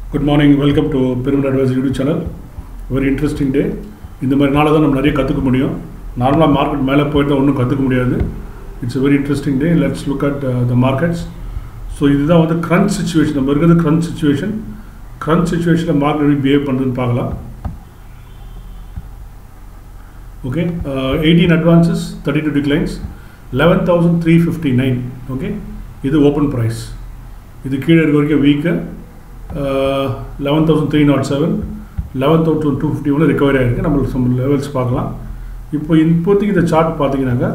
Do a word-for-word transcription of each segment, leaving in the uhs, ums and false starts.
Good morning, welcome to Pyramid Advisor YouTube channel. Very interesting day. இந்த மாதிரி நாளை தான் நம்ம நிறைய கற்றுக்க முடியும். நார்மலாக மார்க்கெட் மேலே போயிட்டு தான் ஒன்றும் கற்றுக்க முடியாது. It's a very interesting day. Let's look at uh, the markets. So இதுதான் வந்து crunch situation. நம்ம இருக்கிறது crunch situation. crunch situationல மார்க்கெட் எப்படி பிஹேவ் பண்ணுறதுன்னு பார்க்கலாம். Okay, eighteen advances, thirty-two declines, eleven thousand three hundred fifty-nine. Okay, இது ஓப்பன் ப்ரைஸ். இது கீழே இருக்க வரைக்கும் weak eleven thousand three hundred seven, eleven thousand two hundred fifty-one recovery ஆகிருக்கு. நம்மளுக்கு சம் லெவல்ஸ் பார்க்கலாம். இப்போ இப்போதைக்கு இந்த சார்ட் பார்த்தீங்கன்னாக்கா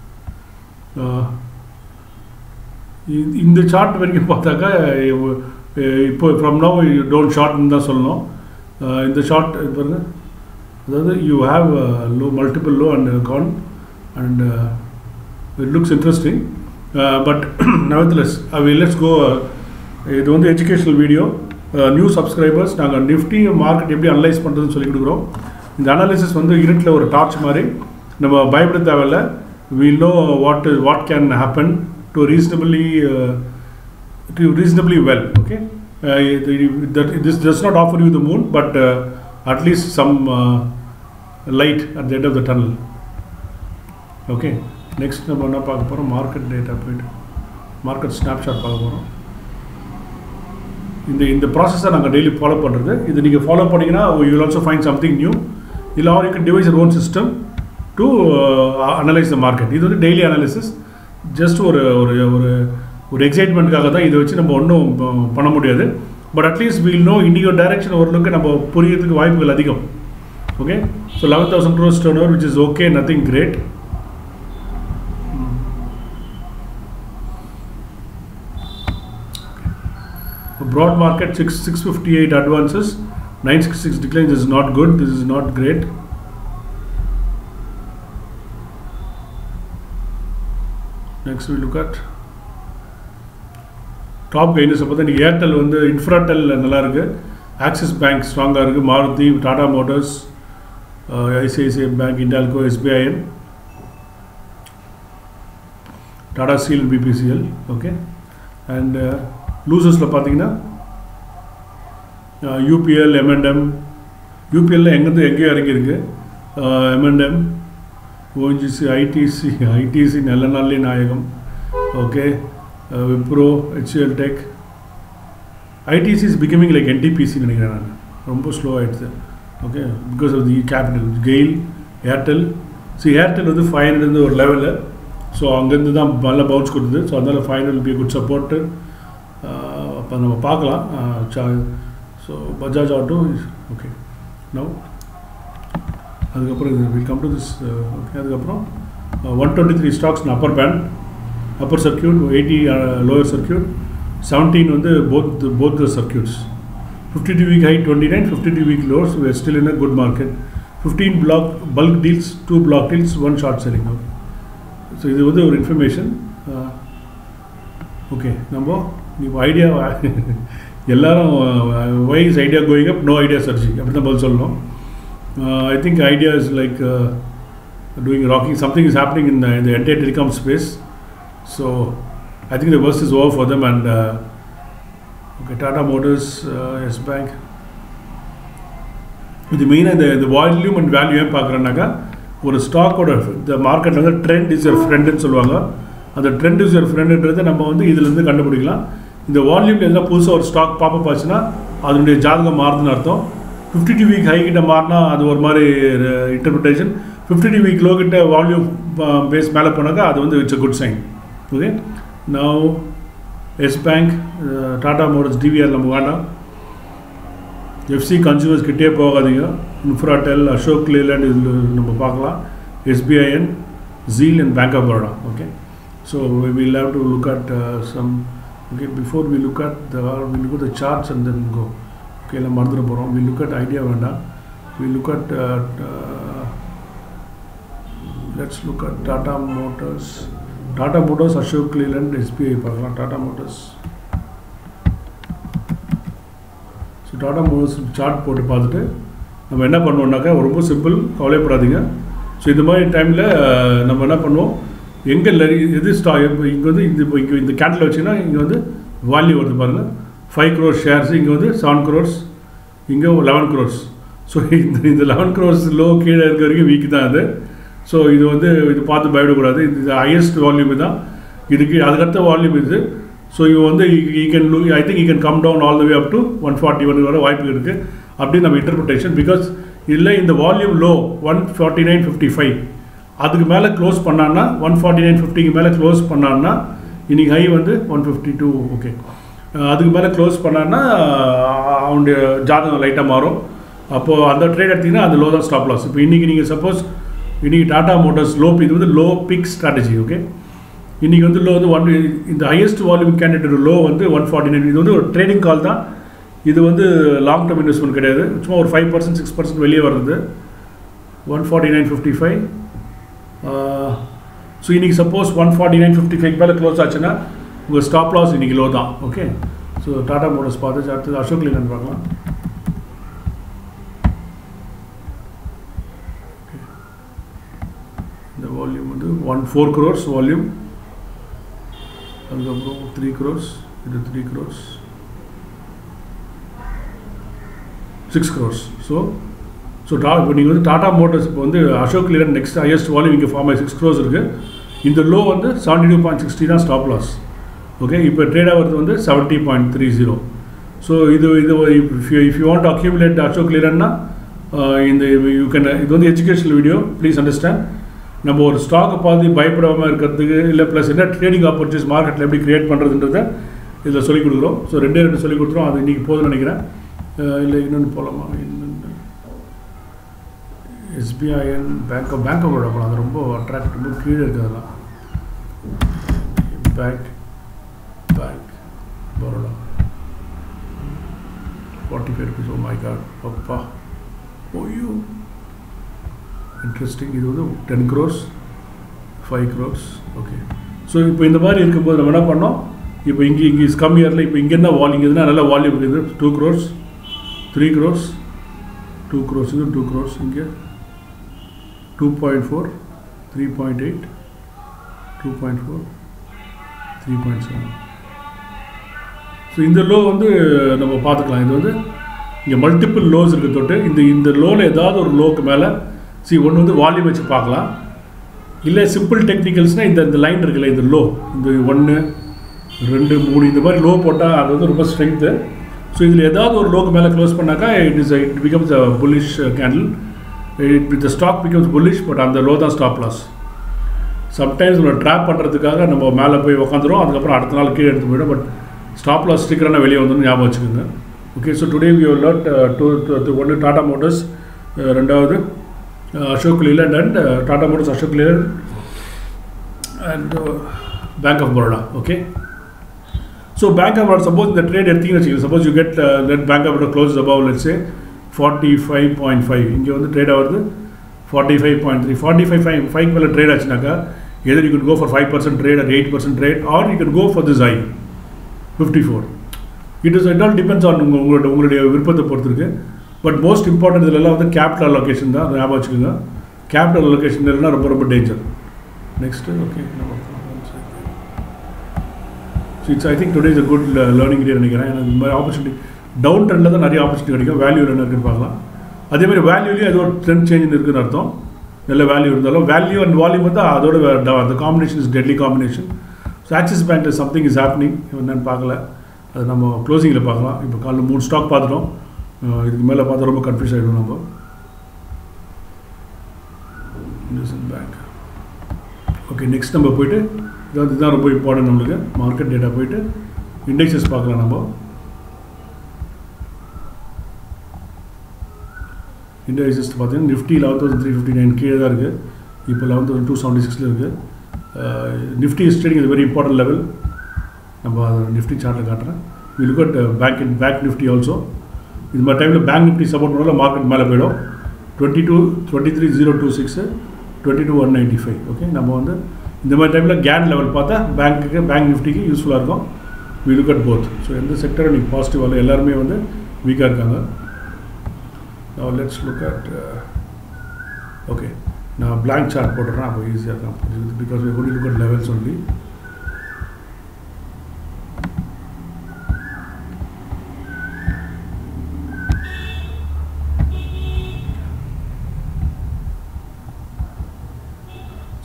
இந்த சார்ட் வரைக்கும் பார்த்தாக்கா இப்போ ஃப்ரம் நவ் யூ டோன்ட் ஷார்ட்னு தான் சொல்லணும். இந்த ஷார்ட் பாருங்க, அதாவது you have low multiple low and con and it looks interesting but nevertheless let's go. இது வந்து எஜுகேஷனல் வீடியோ. நியூ சப்ஸ்கிரைபர்ஸ் நாங்கள் நிஃப்டி மார்க்கெட் எப்படி அனலைஸ் பண்ணுறதுன்னு சொல்லி கொடுக்குறோம். இந்த அனாலிசிஸ் வந்து இருட்டில் ஒரு டார்ச் மாதிரி, நம்ம பயப்பட தேவையில்லை. we know what is what can happen to reasonably uh, to reasonably well. Okay, uh, that this does not offer you the moon, but uh, at least some uh, light at the end of the tunnel. Okay, next நம்ம என்ன பார்க்க போகிறோம், market data போய்ட்டு market snapshot பார்க்க போகிறோம். இந்த இந்த ப்ராசஸை நாங்கள் டெய்லி ஃபாலோ பண்ணுறது. இது நீங்கள் ஃபாலோ பண்ணிங்கன்னா you will also find something new. இல்லை or you can devise your own system to analyse the market. இது வந்து டெய்லி அனாலிசிஸ். ஜஸ்ட் ஒரு ஒரு ஒரு ஒரு எக்ஸைட்மெண்ட்டுக்காக தான் இதை வச்சு நம்ம ஒன்றும் பண்ண முடியாது. But at least we'll know indigo direction ஓரளவுக்கு நம்ம புரியறதுக்கு வாய்ப்புகள் அதிகம். Okay, so eleven thousand gross turnover, which is okay, nothing great. Broad market six fifty-eight advances, nine sixty-six declines is not good. This is not great. Next we look at top gainers. அப்போ தான் Airtel வந்து Infratel நல்லா இருக்கு, axis bank ஸ்ட்ராங்காக இருக்குது, Maruti, Tata motors, ICICI bank, Hindalco, SBIN, Tata steel, BPCL. Okay, and லூசஸில் பார்த்தீங்கன்னா UPL, M&M. யூபிஎல்ல எங்கேருந்து எங்கேயோ இறங்கியிருக்கு. எம்என்எம், ஓஎன்ஜிசி, ஐடிசி ஐடிசி நல்ல நாள்லே நாயகம். Okay, Wipro, HL tech. ITC is becoming like NTPC நினைக்கிறேன் நான். ரொம்ப ஸ்லோ ஆகிடுது. Okay, because of the capital. GAIL, Airtel. So Airtel வந்து ஃபைவ் ஹண்ட்ரட் ஒரு லெவலில், ஸோ அங்கேருந்து தான் நல்ல பவுன்ஸ் கொடுக்குது. ஸோ அதனால் five hundred be good support. அப்போ நம்ம பார்க்கலாம். So Bajaj auto is okay now. அதுக்கப்புறம் இது will come to this. Okay, அதுக்கப்புறம் one twenty three stocks upper band, upper circuit, eighty lower circuit, seventeen வந்து both both the circuits. Fifty two week high twenty nine, fifty two week lows, we are still in a good market. Fifteen block bulk deals, two block deals, one short selling. Okay, so இது வந்து ஒரு information. Okay, நம்ம இப்போ Idea எல்லாரும் why is Idea going up, no Idea searching, அப்படி தான் பதில் சொல்லணும். I think Idea is like doing rocking, something is happening in the entire telecom space. So I think the worst is over for them. And okay, Tata motors, Yes bank. இது மெயினாக இந்த இந்த volume and value ஏன் பார்க்குறேன்னாக்கா, ஒரு ஸ்டாக்கோட இந்த மார்க்கெட்டில் வந்து ட்ரெண்ட் இஸ் யர் ஃப்ரெண்டுன்னு சொல்லுவாங்க. அந்த ட்ரெண்ட் இஸ் யர் ஃப்ரெண்டுன்றதை நம்ம வந்து இதிலேருந்து கண்டுபிடிக்கலாம். இந்த வால்யூம் எல்லாம் புதுசாக ஒரு ஸ்டாக் பாப்பப் ஆச்சுன்னா அதனுடைய ஜாதகம் மாறுதுன்னு அர்த்தம். ஃபிஃப்டி டூ வீக் ஹை கிட்ட மாறினா அது ஒரு மாதிரி interpretation. Fifty two week low கிட்ட வால்யூம் பேஸ் மேலே போனாக்கா அது வந்து it's a good sign. Okay, now Yes bank, Tata motors, DVR நம்ம வேண்டாம். எஃப்சி கன்சூமர்ஸ் கிட்டே போகாதீங்க. இன்ஃப்ராடெல், அசோக் லேலண்ட் இதில் நம்ம பார்க்கலாம். SBIN, ZEEL and bank of Baroda. Okay, so we will have to look at uh, some. Okay, before we look at the we look at the charts and then go. Okay, la marndra porom. We look at idea venda. We look at uh, uh, let's look at Tata Motors, Tata Motors, Ashok Leyland, S B I பார்க்கலாம். Tata Motors. So Tata Motors chart போட்டு பார்த்துட்டு நம்ம என்ன பண்ணுவோம்னாக்கா ரொம்ப simple, கவலைப்படாதீங்க. So இந்த மாதிரி டைமில் நம்ம என்ன பண்ணுவோம், எங்கே எது ஸ்டா இங்கே வந்து இந்த இப்போ இங்கே இந்த கேண்டில் வச்சிங்கன்னா இங்கே வந்து வேல்யூ வருது பாருங்கள். ஃபைவ் க்ரோர்ஸ் ஷேர்ஸ், இங்கே வந்து செவன் க்ரோர்ஸ், இங்கே லெவன் க்ரோர்ஸ். ஸோ இந்த இந்த லெவன் க்ரோர்ஸ் லோ கீழே இருக்க வரைக்கும் வீக் தான் அது. ஸோ இது வந்து இது பார்த்து பயப்படக்கூடாது. இது ஹையஸ்ட் வால்யூம் தான் இதுக்கு, அதுக்கடுத்த வால்யூம் இது. ஸோ இவன் வந்து he can low I think he can come down all the way up to one forty one வர வாய்ப்பு இருக்குது அப்படின்னு நம்ம இன்டர்பிரிட்டேஷன். பிகாஸ் இல்லை இந்த volume low one forty nine fifty five அதுக்கு மேலே க்ளோஸ் பண்ணான்னா, ஒன் ஃபார்ட்டி நைன் ஃபிஃப்டிக்கு மேலே க்ளோஸ் பண்ணான்னா இன்றைக்கி ஹை வந்து ஒன் ஃபிஃப்டி டூ. ஓகே, அதுக்கு மேலே க்ளோஸ் பண்ணான்னா அவனுடைய ஜாதகம் லைட்டாக மாறும். அப்போது அந்த ட்ரேட் எடுத்திங்கன்னா அந்த லோ தான் ஸ்டாப் லாஸ். இப்போ இன்றைக்கி நீங்கள் சப்போஸ் இன்றைக்கி டாடா மோட்டர்ஸ் லோ, இது வந்து லோ பிக் ஸ்ட்ராட்டஜி. ஓகே, இன்றைக்கி வந்து லோ வந்து ஒன், இந்த ஹையஸ்ட் வால்யூம் கேண்டிடேட் லோ வந்து ஒன் ஃபார்ட்டி நைன். இது வந்து ஒரு ட்ரேடிங் கால் தான், இது வந்து லாங் டர்ம் இன்வெஸ்ட்மெண்ட் கிடையாது. சும்மா ஒரு ஃபைவ் பர்சன்ட் சிக்ஸ் பர்சன்ட் வெளியே வருது. One forty nine fifty five. So இன்றைக்கி suppose one forty nine fifty five மேலே க்ளோஸ் ஆச்சுன்னா உங்கள் ஸ்டாப் லாஸ் இன்றைக்கி லோ தான். ஓகே, ஸோ டாடா மோட்டர்ஸ் பார்த்து அடுத்தது அசோக் லேலண்ட் பார்க்கலாம். இந்த வால்யூம் வந்து ஒன் ஃபோர் க்ரோர்ஸ் வால்யூம், அதுக்கப்புறம் த்ரீ க்ரோர்ஸ், இது three crores, six crores. So so டா இப்போ நீங்கள் வந்து டாடா மோட்டர்ஸ் இப்போ வந்து Ashok Leyland next highest volume இங்கே ஃபார்ம் ஆகி சிக்ஸ் க்ரோர்ஸ் இருக்குது. இந்த லோ வந்து செவன்டி டூ பாயிண்ட் சிக்ஸ்டி தான் ஸ்டாப் லாஸ். ஓகே, இப்போ ட்ரேட் ஆகிறது வந்து seventy point three zero. So இது இது if you if you want to accumulate Ashok லேலண்ட்னா இந்த யூ கேன், இது வந்து எஜுகேஷனல் வீடியோ, ப்ளீஸ் அண்டர்ஸ்டாண்ட். நம்ம ஒரு ஸ்டாக்கை பார்த்து பயப்படாமல் இருக்கிறதுக்கு இல்லை, ப்ளஸ் என்ன ட்ரேடிங் ஆப்பர்ச்சுனிட்டிஸ் மார்க்கெட்டில் எப்படி க்ரியேட் பண்ணுறதுன்றதை இதில் சொல்லிக் கொடுக்குறோம். ஸோ ரெண்டே ரெண்டு சொல்லிக் கொடுத்துரும், அது இன்றைக்கி போதும்னு நினைக்கிறேன். இல்லை இன்னொன்று போகலாமா? இன்னொன்று SBIN bank of bank of Baroda போகலாம். அது ரொம்ப அட்ராக்ட், ரொம்ப கீழே இருக்குது. அதெல்லாம் bank bank Baroda forty five rupees. Oh my God, அப்பா, ஓய்யோ இன்ட்ரெஸ்டிங். இது வந்து ten crores, five crores. Okay, so இப்போ இந்த மாதிரி இருக்கும்போது நம்ம என்ன பண்ணோம், இப்போ இங்கே இங்கே இஸ் கம் இயரில் இப்போ இங்கே என்ன வால்யூம் இருக்குதுன்னா நல்ல வால்யூம் இருக்குது. Two crores, three crores, two crores, இது டூ க்ரோர்ஸ், இங்கே two point four, three point eight, two point four, three point seven. So இந்த லோ வந்து நம்ம பார்த்துக்கலாம். இது வந்து இங்கே மல்டிபிள் லோஸ் இருக்குது தொட்டு. இந்த இந்த லோவில் ஏதாவது ஒரு லோக்கு மேலே சி ஒன்று வந்து வால்யூம் வச்சு பார்க்கலாம். இல்லை சிம்பிள் டெக்னிக்கல்ஸ்னால் இந்த இந்த லைன் இருக்குல்ல, இந்த லோ, இந்த ஒன்று ரெண்டு மூணு இந்த மாதிரி லோ போட்டால் அது வந்து ரொம்ப ஸ்ட்ரென்த்து. ஸோ இதில் ஏதாவது ஒரு லோக்கு மேலே க்ளோஸ் பண்ணாக்கா it is it becomes a bullish candle. It the stock becomes bullish, but அந்த லோ தான் ஸ்டாப் லாஸ். சம்டைம்ஸ் நம்ம ட்ராப் பண்ணுறதுக்காக நம்ம மேலே போய் உட்காந்துரும், அதுக்கப்புறம் அடுத்த நாள் கீழே எடுத்து போய்டும். பட் ஸ்டாப் லாஸ் ஸ்டிக்கரான வெளியே வந்து ஞாபகம் வச்சுக்கோங்க. Okay, so today we have learnt two ஒன்று டாடா மோட்டர்ஸ், ரெண்டாவது Ashok Leyland and Tata motors, Ashok Leyland and bank of Baroda. Okay, so bank of Baroda suppose இந்த ட்ரேட் எடுத்தீங்கன்னு வச்சுக்கோங்க. Suppose you get let bank of Baroda close above let's say forty five point five, இங்கே வந்து trade ஆகுது forty five point three, forty five five five மேலே trade ஆச்சுனாக்கா either you can go for five percent trade at eight percent trade, or you can go for this I fifty four. It is it all depends on உங்கள் உங்களோட உங்களுடைய விருப்பத்தை பொறுத்து இருக்குது. But most important இதிலெல்லாம் வந்து capital allocation தான், ஞாபகம் வச்சுக்கோங்க. கேபிட்டல் அலோகேஷன் இல்லைன்னா ரொம்ப ரொம்ப danger. Next okay, so it's I think today is a good learning day நினைக்கிறேன். எனக்கு இந்த மாதிரி ஆப்பர்ச்சுனிட்டி டவுன் ட்ரெண்டில் தான் நிறைய ஆப்பர்ச்சுனிட்டி கிடைக்கும். வேல்யூவில் என்ன இருக்குன்னு பார்க்கலாம். அதேமாதிரி வேல்யூலேயும் ஏதோ ஒரு ட்ரெண்ட் சேஞ்ச் இருக்குதுன்னு அர்த்தம். நல்ல வேல்யூ இருந்தாலும் வேல்யூ அண்ட் வால்யூம் வந்து அதோட அந்த combination is deadly combination. So Axis பேங்க்கில் சம்திங் இஸ் ஹேப்பனிங், என்னென்னு பார்க்கல, அது நம்ம க்ளோசிங்கில் பார்க்கலாம். இப்போ காலையில் மூணு ஸ்டாக் பார்த்துட்டோம், இதுக்கு மேலே பார்த்தா ரொம்ப கன்ஃபியூஸ் ஆகிடும் நம்ம. இண்டஸ்இண்ட் பேங்க். ஓகே, நெக்ஸ்ட் நம்ம போய்ட்டு இதாவது இதுதான் ரொம்ப இம்பார்ட்டன்ட் நம்மளுக்கு. மார்க்கெட் டேட்டா போய்ட்டு இண்டெக்ஸஸ் பார்க்கலாம். நம்ம இண்டெக்ஸஸ் பார்த்தீங்கன்னா Nifty eleven thousand three fifty nine கீழே தான் இருக்குது. இப்போ லெவன் தௌசண்ட் டூ செவன்ட்டி சிக்ஸில் இருக்குது. Nifty is trading is very important level. நம்ம அதை நிஃப்டி சார்ட்டில் காட்டுறேன். We look at bank in bank Nifty also. இது மாதிரி டைமில் பேங்க் நிஃப்டி சப்போர்ட் பண்ணாலும் மார்க்கெட் மேலே போயிடும். Twenty two twenty three zero two six twenty two one ninety five. Okay, நம்ம வந்து இந்த மாதிரி டைமில் கேன் லெவல் பார்த்தா பேங்க்குக்கு பேங்க் நிஃப்டிக்கு யூஸ்ஃபுல்லாக இருக்கும். We look at both. So எந்த செக்டரும் நீங்கள் பாசிட்டிவாக எல்லாருமே வந்து வீக்காக இருக்காங்க. Now let's look at uh, okay, now blank chart போடுறேன், அப்போ ஈஸியாக இருக்கும் because we are going to look at levels only.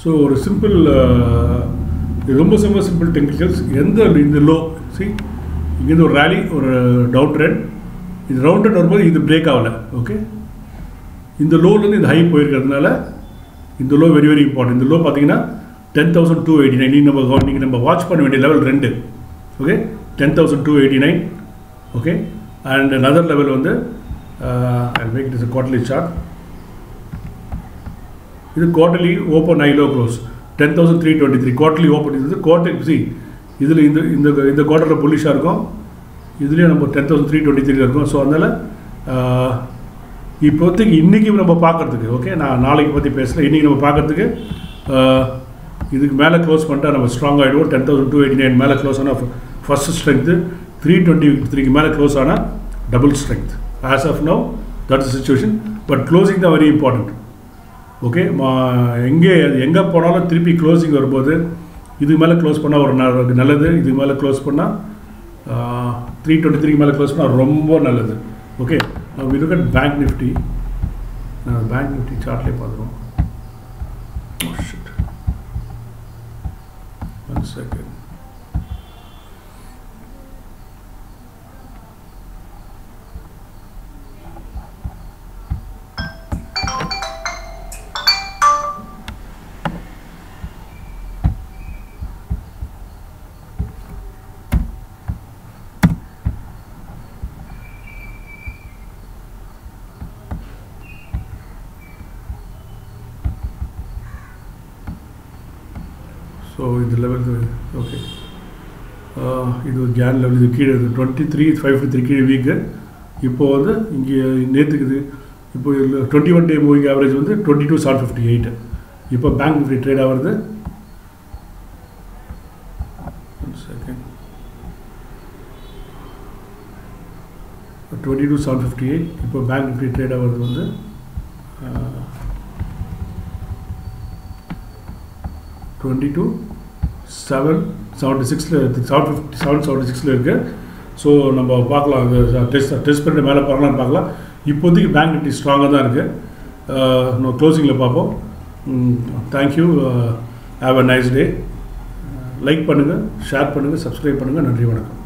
So ஒரு சிம்பிள் ரொம்ப ரொம்ப சிம்பிள் டெக்னிக்கல்ஸ். எந்த இந்த லோ சி இங்கேருந்து ஒரு ரேலி ஒரு டவுன் ட்ரெண்ட், இது ரவுண்டட் வரும்போது இது பிரேக் ஆகலை. ஓகே, இந்த லோலேருந்து இந்த ஹை போயிருக்கிறதுனால இந்த லோ வெரி வெரி இம்பார்ட்டன்ட். இந்த லோ பார்த்தீங்கன்னா ten thousand two eighty nine நம்ம நீங்கள் நம்ம வாட்ச் பண்ண வேண்டிய லெவல் ரெண்டு. Okay, ten thousand two eighty nine. Okay, another level வந்து I make it is quarterly chart. இது quarterly open high low close ten thousand three twenty three quarterly open. இது quarter see இதில் இந்த இந்த இந்த குவார்டரில் புல்லிஷாக இருக்கும், இதுலேயும் நம்ம ten thousand three twenty three இருக்கும். ஸோ அதனால் இப்போதைக்கு இன்றைக்கி நம்ம பார்க்குறதுக்கு ஓகே, நான் நாளைக்கு பற்றி பேசல, இன்றைக்கி நம்ம பார்க்குறதுக்கு இதுக்கு மேலே க்ளோஸ் பண்ணிட்டா நம்ம ஸ்ட்ராங் ஆகிடுவோம். Ten thousand two eighty nine மேலே க்ளோஸ் ஆனால் ஃபஸ்ட்டு ஸ்ட்ரென்த்து, த்ரீ டுவெண்ட்டி த்ரீக்கு மேலே க்ளோஸ் ஆனால் double strength. As of now that is situation. But closing தான் வெரி இம்பார்ட்டண்ட். ஓகே, மா எங்கே எங்கே போனாலும் திருப்பி க்ளோசிங் வரும்போது இதுக்கு மேலே க்ளோஸ் பண்ணால் ஒரு நல்லது, இதுக்கு மேலே க்ளோஸ் பண்ணால் த்ரீ டுவெண்ட்டி த்ரீக்கு மேலே க்ளோஸ் பண்ணால் ரொம்ப நல்லது. Okay, we look at bank Nifty. நான் பேங்க் நிஃப்டி சார்ட்லேயே பார்க்குறோம். Oh shit. One second. So இந்த லெவல் ஓகே, இது ஒரு கேன் லெவல், இது கீழே இது டுவெண்ட்டி த்ரீ ஃபைவ் த்ரீ கீழே வீக்கு. இப்போது வந்து இங்கே நேற்றுக்கு இது இப்போ twenty one day moving average வந்து twenty two seven fifty eight. இப்போ பேங்க் நிஃப்டி ட்ரேட் ஆகிறது second twenty two seven fifty eight. இப்போ பேங்க் நிஃப்டி ட்ரேட் ஆகிறது வந்து டுவெண்ட்டி டூ செவன் செவன்ட்டி சிக்ஸில் செவன் ஃபிஃப்டி செவன் செவன்ட்டி சிக்ஸில் இருக்குது. ஸோ நம்ம பார்க்கலாம், டெஸ்ட் டெஸ்ட் பண்ணிட்டு மேலே பார்க்கலான்னு பார்க்கலாம். இப்போதைக்கு பேங்க் நிஃப்டி ஸ்ட்ராங்காக தான் இருக்குது. நம்ம க்ளோசிங்கில் பார்ப்போம். Thank you, have a nice day. Like பண்ணுங்கள், ஷேர் பண்ணுங்கள், சப்ஸ்கிரைப் பண்ணுங்கள். நன்றி, வணக்கம்.